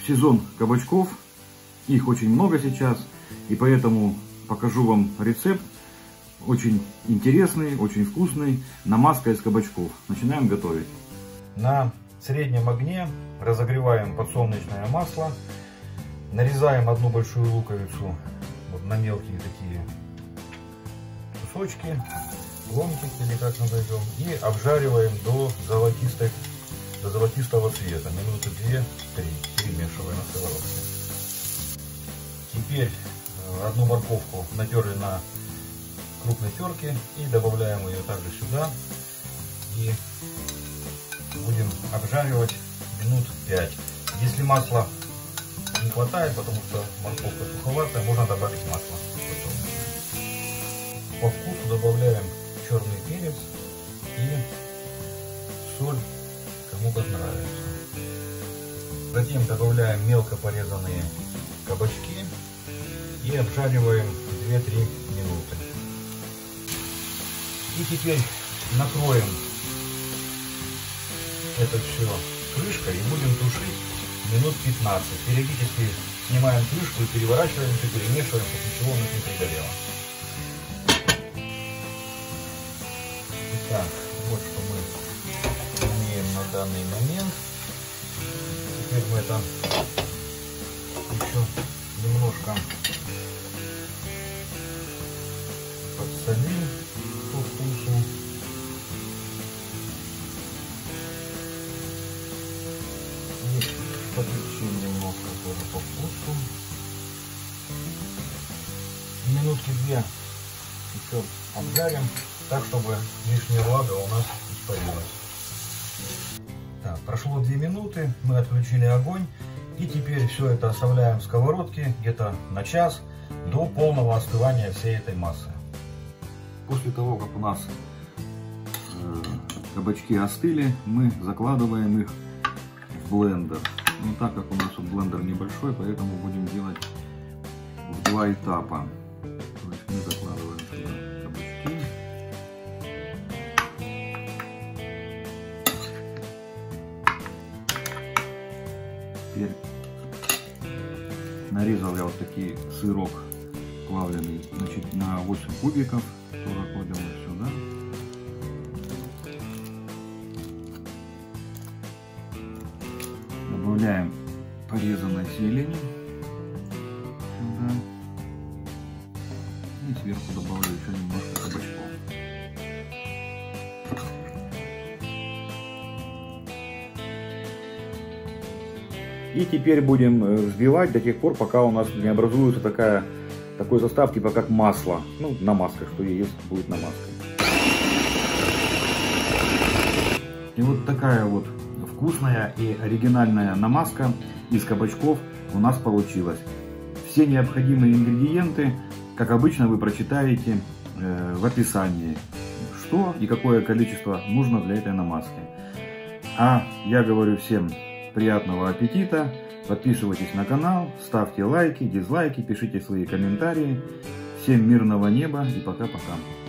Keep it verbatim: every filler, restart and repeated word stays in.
сезон кабачков, их очень много сейчас, и поэтому покажу вам рецепт, очень интересный, очень вкусный, намазка из кабачков. Начинаем готовить. На среднем огне разогреваем подсолнечное масло, нарезаем одну большую луковицу вот на мелкие такие кусочки, ломтики или как назовем, и обжариваем до золотистой, до золотистого цвета, минуты две-три, перемешивая на сковородке. Теперь одну морковку натерли на крупной терке и добавляем ее также сюда и будем обжаривать минут пять. Если масла не хватает, потому что морковка суховатая, можно добавить масло. По вкусу добавляем черный перец и соль, кому как нравится. Затем добавляем мелко порезанные кабачки и обжариваем две-три минуты. И теперь накроем это все крышкой и будем тушить минут пятнадцать. Периодически снимаем крышку и переворачиваем, перемешиваем, чтобы ничего у нас не пригорело. Итак, вот что мы имеем на данный момент. Теперь мы это еще немножко подсолим по вкусу. И подключим немножко тоже по вкусу. Минутки две еще обжарим, так чтобы лишняя влага у нас испарилась. Так, прошло две минуты, мы отключили огонь. И теперь все это оставляем в сковородке где-то на час до полного остывания всей этой массы. После того, как у нас э, кабачки остыли, мы закладываем их в блендер. Но так как у нас вот блендер небольшой, поэтому будем делать в два этапа. То есть мы закладываем сюда кабачки. Теперь нарезал я вот такие сырок плавленый, значит, на восемь кубиков, который кладем вот сюда. Добавляем порезанной зелени сюда. И сверху добавлю еще немножко кабачков. И теперь будем взбивать до тех пор, пока у нас не образуется такая, такой состав, типа как масло. Ну, намазка, что и есть будет намазка. И вот такая вот вкусная и оригинальная намазка из кабачков у нас получилась. Все необходимые ингредиенты, как обычно, вы прочитаете э, в описании, что и какое количество нужно для этой намазки. А я говорю всем приятного аппетита, подписывайтесь на канал, ставьте лайки, дизлайки, пишите свои комментарии. Всем мирного неба и пока-пока.